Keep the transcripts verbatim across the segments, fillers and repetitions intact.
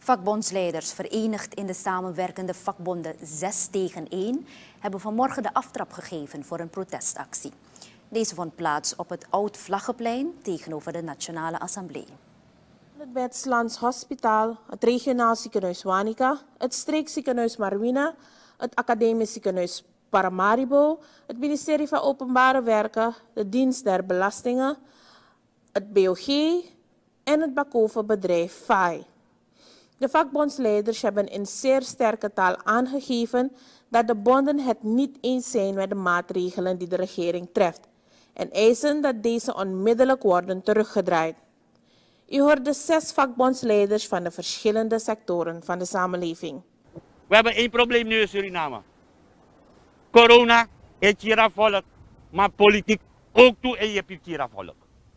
Vakbondsleiders, verenigd in de samenwerkende vakbonden zes tegen één, hebben vanmorgen de aftrap gegeven voor een protestactie. Deze vond plaats op het Oud-Vlaggenplein tegenover de Nationale Assemblée. Bij het Slans Hospitaal, het regionaal ziekenhuis Wanica, het streekziekenhuis Marwina, het academisch ziekenhuis Paramaribo, het ministerie van Openbare Werken, de dienst der belastingen, het B O G en het Bakovenbedrijf F A I. De vakbondsleiders hebben in zeer sterke taal aangegeven dat de bonden het niet eens zijn met de maatregelen die de regering treft en eisen dat deze onmiddellijk worden teruggedraaid. U hoort de zes vakbondsleiders van de verschillende sectoren van de samenleving. We hebben één probleem nu in Suriname. Corona, het hier volk, maar politiek ook toe en je hebt hier volk.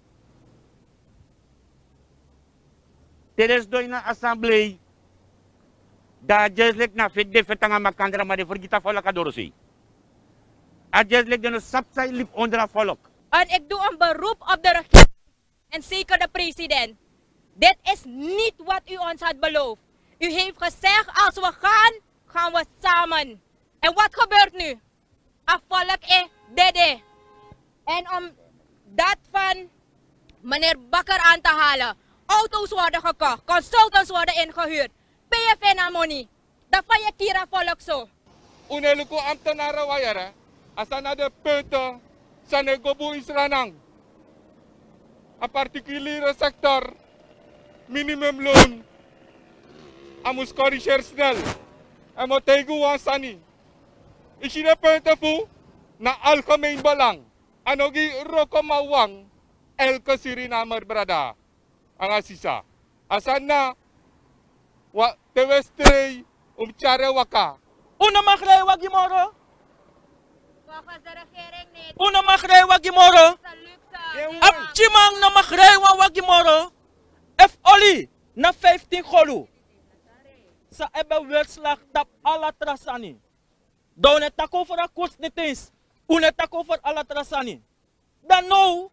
Tijdens de assemblee, dat just like na fit de fetanga makandra maar de vergita volk adorosi. Dat just like de sapsai lip onder volk. En ik doe een beroep op de regering en zeker de president. Dit is niet wat u ons had beloofd. U heeft gezegd, als we gaan, gaan we samen. En wat gebeurt nu? Het volk is dede. En om dat van meneer Bakker aan te halen, auto's worden gekocht, consultants worden ingehuurd, P F N-money. Dat van je kira volk zo. Uneluko ambtenaren wajara, asana de punten, sana gobu isranang. A particuliere sector, minimumloon, amus corrigeer snel. En moet tegen wansani. Is je de punten voor? Na algemeen belang. En ook die rokomawang, elke Surinamer brada. Angasisa. Asana, wa tewestrei umchare waka. Una magrei wagimoro? Volgens de regering niet. Una magrei wagimoro? Abchimang na magrei wagimoro? F oli na vijftien golu. Sa hebben weerslag tap alla trasani. Down het tak over a koers niet eens. Une tak over alla trasani. Dan nou,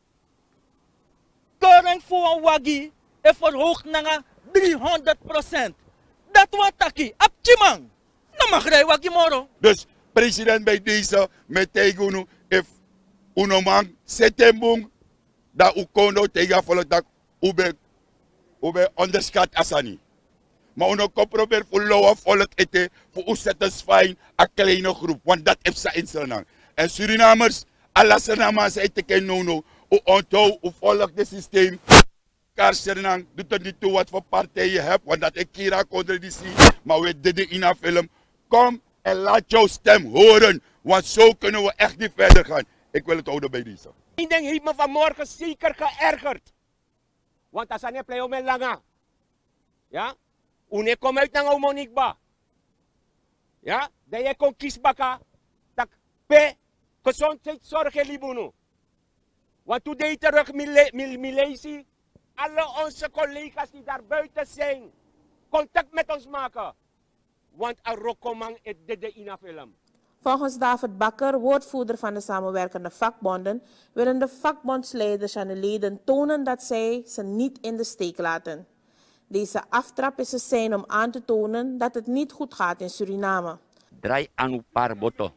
keuring voor een wagi is verhoogd naar driehonderd procent. Dat wat taki, abchimang. Na magrei wagimoro. Dus president bij deze met tegunu if unomang setembung da ukondo tegen volk dat ube ube onderschat asani. Maar uno kan proberen voor lowe volk eten voor u satisfying een kleine groep, want dat heeft ze in Suriname. En Surinamers, alle Surinamers eten geen nono, u onthou, u volgt het systeem. Kar Suriname doet er niet toe wat voor partij je hebt, want dat ik Kira contradictie, maar we deden in een film. Kom en laat jouw stem horen, want zo kunnen we echt niet verder gaan. Ik wil het houden bij deze. Eén ding heeft me vanmorgen zeker geërgerd. Want als je niet play om langa. Ja? Une kom uit naar Omonikba. Ja? Dat je kon kiesbaka. Dat pe gezondheidszorg libuno. Want toen deed terug Milesi. Alle onze collega's die daar buiten zijn. Contact met ons maken. Want een rokomang is dit in een film. Volgens David Bakker, woordvoerder van de samenwerkende vakbonden, willen de vakbondsleiders aan de leden tonen dat zij ze niet in de steek laten. Deze aftrap is een sein om aan te tonen dat het niet goed gaat in Suriname. Draai aan uw paar botten.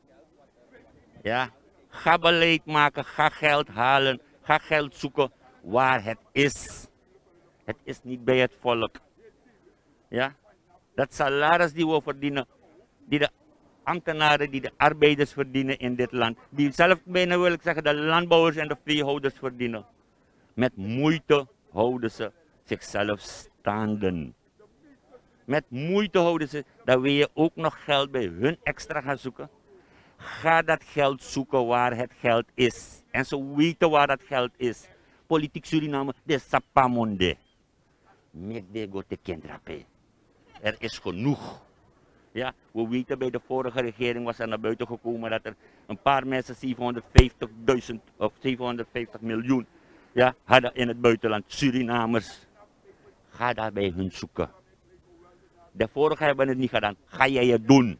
Ja, ga beleid maken, ga geld halen, ga geld zoeken waar het is. Het is niet bij het volk. Ja, dat salaris die we verdienen, die de ambtenaren, die de arbeiders verdienen in dit land, die zelf bijna wil ik zeggen de landbouwers en de veehouders verdienen. Met moeite houden ze zichzelf staande. Met moeite houden ze, dan wil je ook nog geld bij hun extra gaan zoeken. Ga dat geld zoeken waar het geld is. En ze weten waar dat geld is. Politiek Suriname, de sapamonde. Mek de go te kendrape. Er is genoeg. Ja, we weten bij de vorige regering was er naar buiten gekomen dat er een paar mensen zevenhonderdvijftigduizend of zevenhonderdvijftig miljoen ja, hadden in het buitenland. Surinamers. Ga daar bij hun zoeken. De vorige hebben het niet gedaan. Ga jij het doen?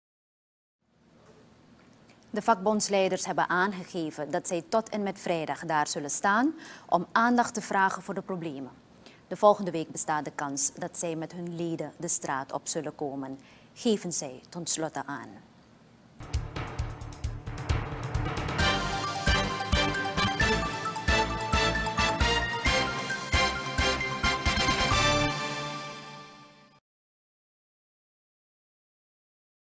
De vakbondsleiders hebben aangegeven dat zij tot en met vrijdag daar zullen staan om aandacht te vragen voor de problemen. De volgende week bestaat de kans dat zij met hun leden de straat op zullen komen, geven zij ten slotte aan.